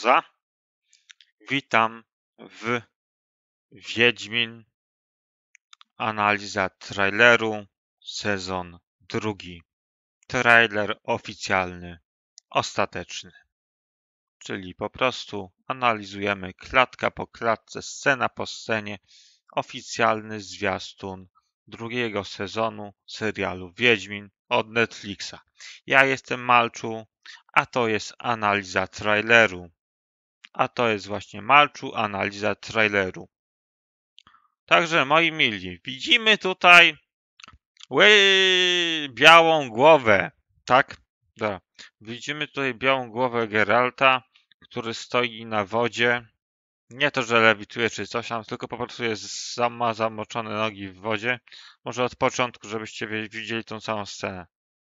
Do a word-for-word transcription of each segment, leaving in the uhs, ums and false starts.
pauza. Witam w Wiedźmin. Analiza traileru, sezon drugi. Trailer oficjalny, ostateczny. Czyli po prostu analizujemy klatka po klatce, scena po scenie oficjalny zwiastun drugiego sezonu serialu Wiedźmin od Netflixa. Ja jestem Malczu, a to jest analiza traileru. A to jest właśnie Malczu, analiza traileru. Także moi mili, widzimy tutaj ły, białą głowę, tak? Da. Widzimy tutaj białą głowę Geralta, który stoi na wodzie. Nie to, że lewituje czy coś tam, tylko po prostu jest, ma zamoczone nogi w wodzie. Może od początku, żebyście widzieli tą samą scenę.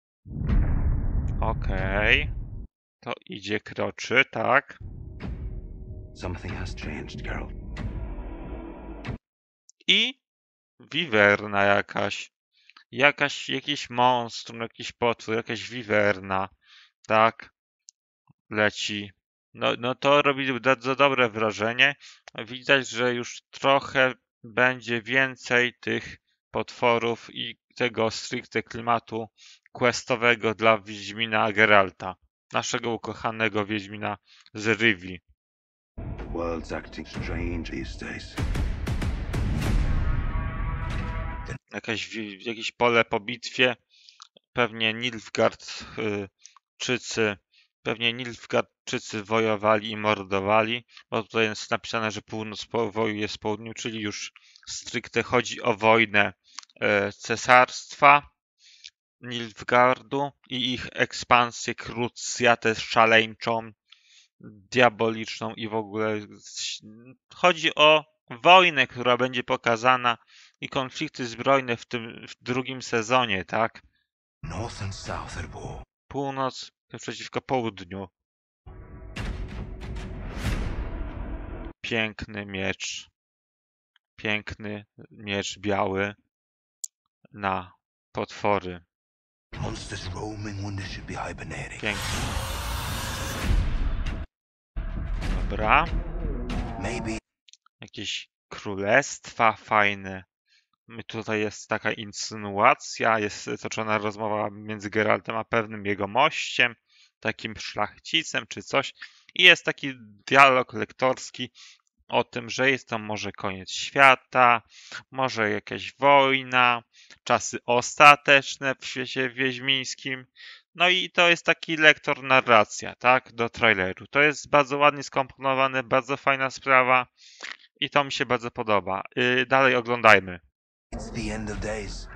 Okej. Okay. To idzie, kroczy, tak? Something has changed, Geralt. I wiwerna jakaś. Jakaś, jakiś monstrum, jakiś potwór, jakaś wiwerna. Tak? Leci. No, no to robi bardzo dobre wrażenie. Widać, że już trochę będzie więcej tych potworów i tego stricte klimatu questowego dla Wiedźmina Geralta. Naszego ukochanego Wiedźmina z Rivii. The world's acting strange these days. Jakaś, jakieś pole po bitwie. Pewnie Nilfgaardczycy, pewnie Nilfgaardczycy wojowali i mordowali, bo tutaj jest napisane, że północ wojuje z południem, czyli już stricte chodzi o wojnę e, cesarstwa Nilfgaardu i ich ekspansję, krucjatę szaleńczą, diaboliczną i w ogóle chodzi o wojnę, która będzie pokazana i konflikty zbrojne w tym w drugim sezonie, tak? North and south at war. Północ przeciwko południu. Piękny miecz. Piękny miecz biały na potwory. Monsters roaming when they should be hibernating. Piękny. Dobra. Maybe. Jakieś królestwa fajne. Tutaj jest taka insynuacja, jest toczona rozmowa między Geraltem a pewnym jego mościem, takim szlachcicem czy coś. I jest taki dialog lektorski o tym, że jest to może koniec świata, może jakaś wojna, czasy ostateczne w świecie wiedźmińskim. No i to jest taki lektor narracja, tak, do traileru. To jest bardzo ładnie skomponowane, bardzo fajna sprawa i to mi się bardzo podoba. Yy, dalej oglądajmy. It's the end of days.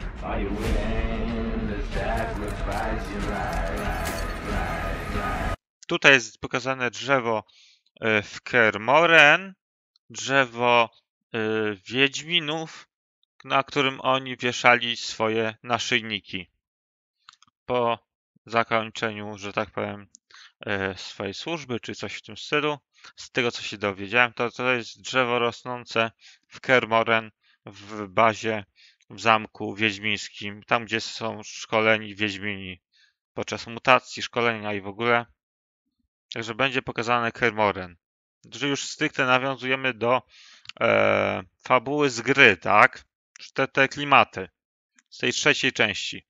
Tutaj jest pokazane drzewo w Kaer Morhen, drzewo Wiedźminów, na którym oni wieszali swoje naszyjniki. Po zakończeniu, że tak powiem, swojej służby, czy coś w tym stylu, z tego co się dowiedziałem, to to jest drzewo rosnące w Kaer Morhen w bazie w zamku wiedźmińskim, tam gdzie są szkoleni wiedźmini podczas mutacji, szkolenia i w ogóle. Także będzie pokazane Kaer Morhen. Że już stricte nawiązujemy do e, fabuły z gry, tak? Te, te klimaty z tej trzeciej części.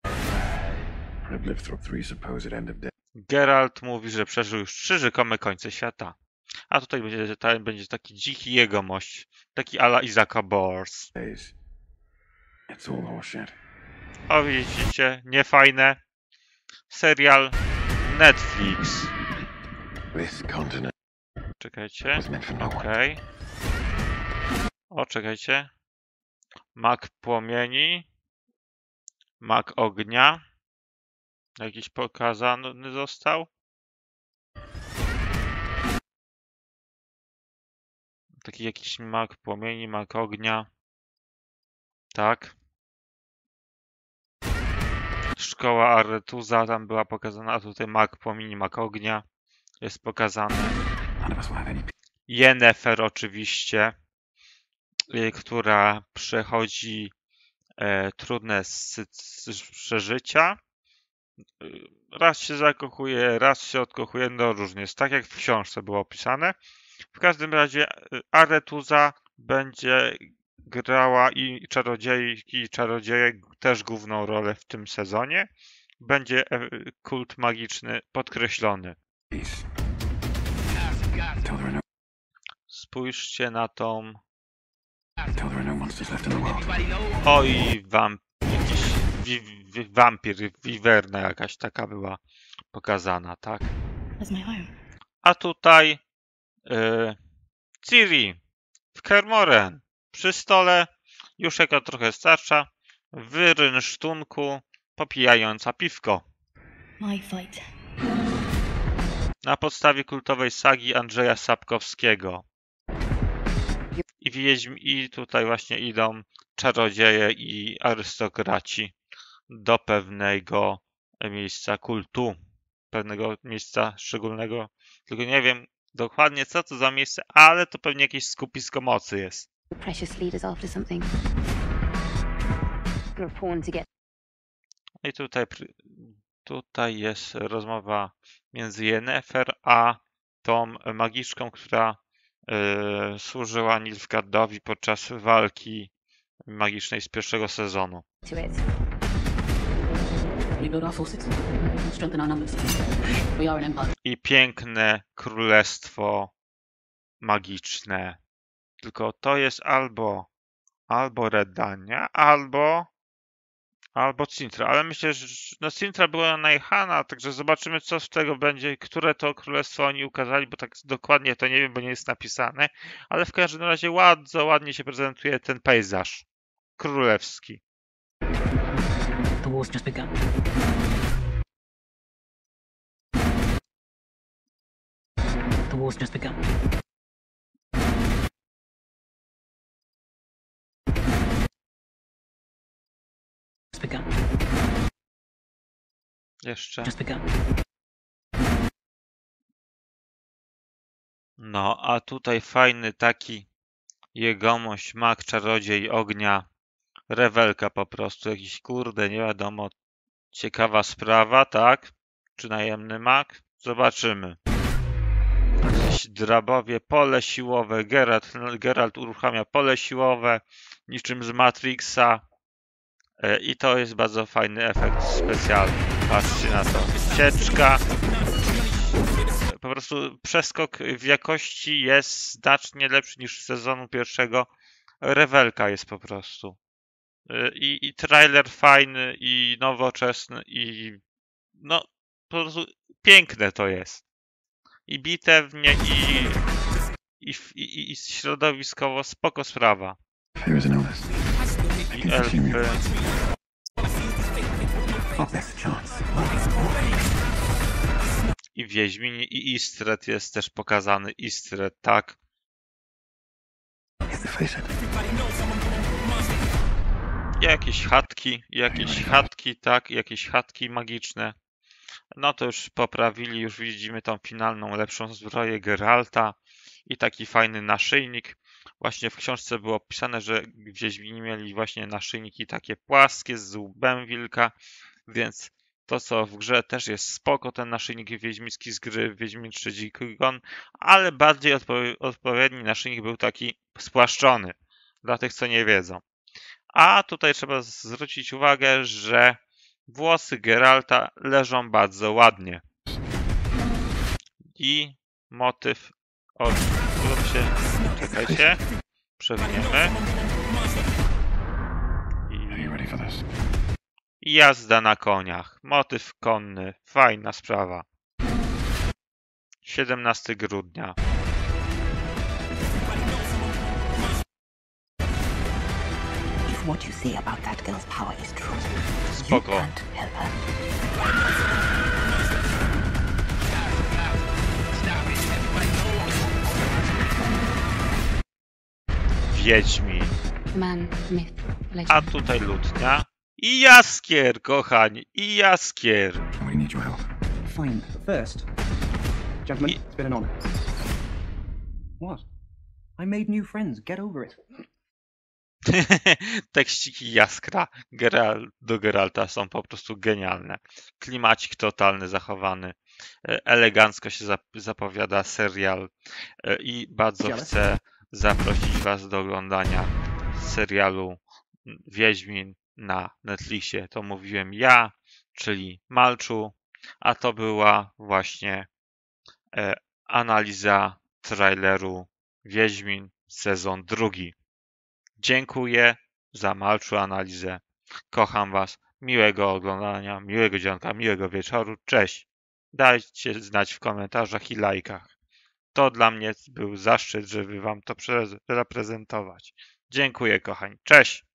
Geralt mówi, że przeżył już trzy rzekome końce świata. A tutaj będzie, tutaj będzie taki dziki jegomość, taki ala Isaaca Bors. O, widzicie, niefajne. Serial Netflix. Czekajcie. Okej. Okay. O, czekajcie. Mak płomieni. Mak ognia. Jakiś pokazany został. Taki jakiś mak płomieni, mak ognia. Tak. Szkoła Aretuza tam była pokazana, a tutaj mak płomieni, mak ognia jest pokazany. Yennefer oczywiście, y, która przechodzi e, trudne z, z przeżycia raz się zakochuje, raz się odkochuje, no różnie jest, tak jak w książce było opisane. W każdym razie Aretuza będzie grała i czarodziejki i czarodziejek też główną rolę w tym sezonie. Będzie kult magiczny podkreślony. Spójrzcie na tą... Oj, wamp... jakiś wi wi wampir, wiwerna jakaś taka była pokazana, tak? A tutaj yy, Ciri w Kermoren przy stole, już jako trochę starsza, w rynsztunku, popijająca piwko. Na podstawie kultowej sagi Andrzeja Sapkowskiego. I, wiedźm, I tutaj właśnie idą czarodzieje i arystokraci do pewnego miejsca kultu. Pewnego miejsca szczególnego. Tylko nie wiem dokładnie co to za miejsce, ale to pewnie jakieś skupisko mocy jest. I tutaj, tutaj jest rozmowa między Yennefer a tą magiczką, która Yy, służyła Nilfgaardowi podczas walki magicznej z pierwszego sezonu. I piękne królestwo magiczne. Tylko to jest albo albo Redania, albo albo Cintra, ale myślę, że no Cintra była najechana, także zobaczymy co z tego będzie, które to królestwo oni ukazali, bo tak dokładnie to nie wiem, bo nie jest napisane, ale w każdym razie bardzo ładnie się prezentuje ten pejzaż królewski. The war's just begun. The war's just begun. Begun. Jeszcze. Just begun. No, a tutaj fajny taki jegomość, mag, czarodziej ognia, rewelka po prostu, jakiś kurde, nie wiadomo, ciekawa sprawa, tak? Czy najemny mag? Zobaczymy. Jakieś drabowie, pole siłowe, Geralt, Geralt uruchamia pole siłowe, niczym z Matrixa. I to jest bardzo fajny efekt specjalny. Patrzcie na to. Cieczka. Po prostu przeskok w jakości jest znacznie lepszy niż z sezonu pierwszego. Rewelka jest po prostu. I, i trailer fajny, i nowoczesny, i no po prostu piękne to jest. I bitewnie, i, i, i, i środowiskowo spoko sprawa. I elfy. I Wiedźmin, i Istred jest też pokazany. Istred, tak. I jakieś chatki, jakieś chatki, tak, jakieś chatki magiczne. No to już poprawili, już widzimy tą finalną, lepszą zbroję Geralta i taki fajny naszyjnik. Właśnie w książce było opisane, że Wiedźmini mieli właśnie naszyjniki takie płaskie z łbem wilka, więc to co w grze też jest spoko, ten naszyjnik wiedźmiński z gry Wiedźmin trzy Dziki Gon, ale bardziej odpo- odpowiedni naszyjnik był taki spłaszczony, dla tych co nie wiedzą. A tutaj trzeba zwrócić uwagę, że włosy Geralta leżą bardzo ładnie. I motyw od... się... Czekajcie. Przewiniemy. I... I jazda na koniach. Motyw konny. Fajna sprawa. siedemnastego grudnia. What you say about that girl's power is true. Spoko. You can't help her. Wiedźmin. Man, myth, legend. A tutaj Lutnia. I Jaskier, kochani. I Jaskier. We need your help. Fine. First, gentlemen, it's been an honor. What? I made new friends. Get over it. Tekściki Jaskra Geral do Geralta są po prostu genialne. Klimacik totalny zachowany. E, Elegancko się zap- zapowiada serial e, i bardzo Jealous? chcę zaprosić Was do oglądania serialu Wiedźmin na Netflixie. To mówiłem ja, czyli Malczu, a to była właśnie e, analiza traileru Wiedźmin sezon drugi. Dziękuję za Malczu analizę. Kocham Was. Miłego oglądania, miłego dzionka, miłego wieczoru. Cześć. Dajcie znać w komentarzach i lajkach. To dla mnie był zaszczyt, żeby Wam to prze- zaprezentować. Dziękuję, kochani. Cześć.